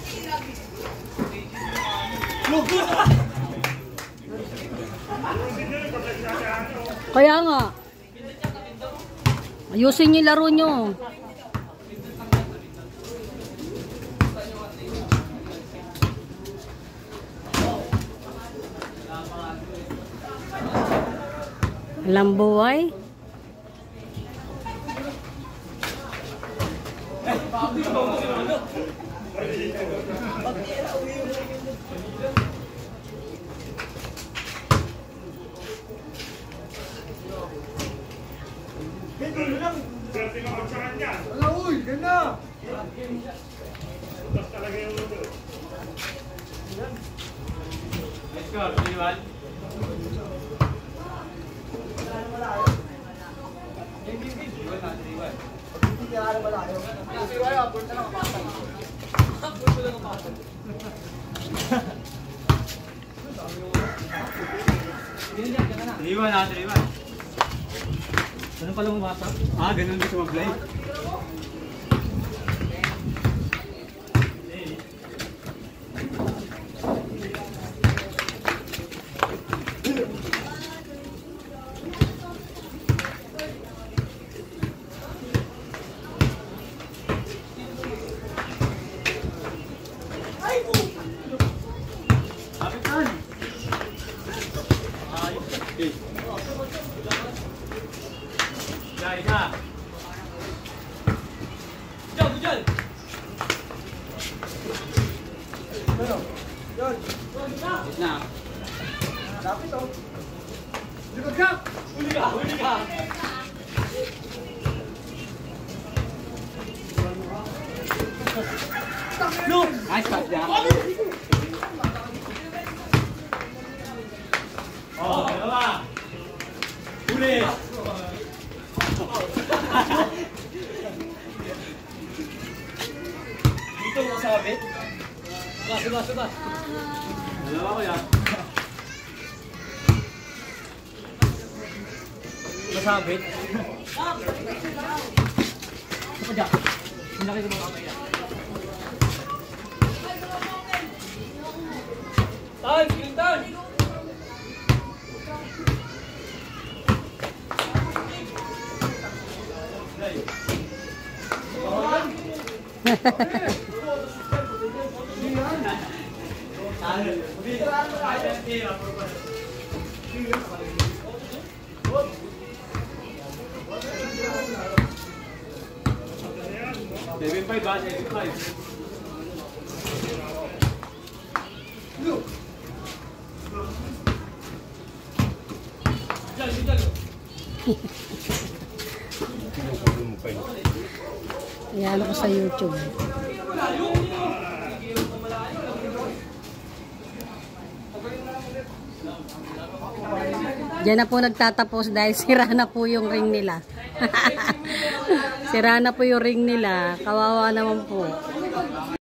Kaya nga. Ayusin niyo laro nyo. Alam buhay. Uy, ganda! Let's go, Rival. Rival na, Rival. Ganun pala umasa? Ah, ganun dito mag-play. Isa. Jal, jal. Yon. Na. Lapit oh. Likod ka. Huli ka, huli ka. No. Nice pass niya. Oh, dalawa. Huli. Dito mo sabit. Suba. Dalawa ko yan. Masabit. Sapa dyan. Hinaki ko mga kamay yan. Tahan! Tahan! Seven five ba? 7-5. Ayan ako sa YouTube. Diyan na po nagtatapos dahil sira na po yung ring nila. Sira na po yung ring nila. Kawawa naman po.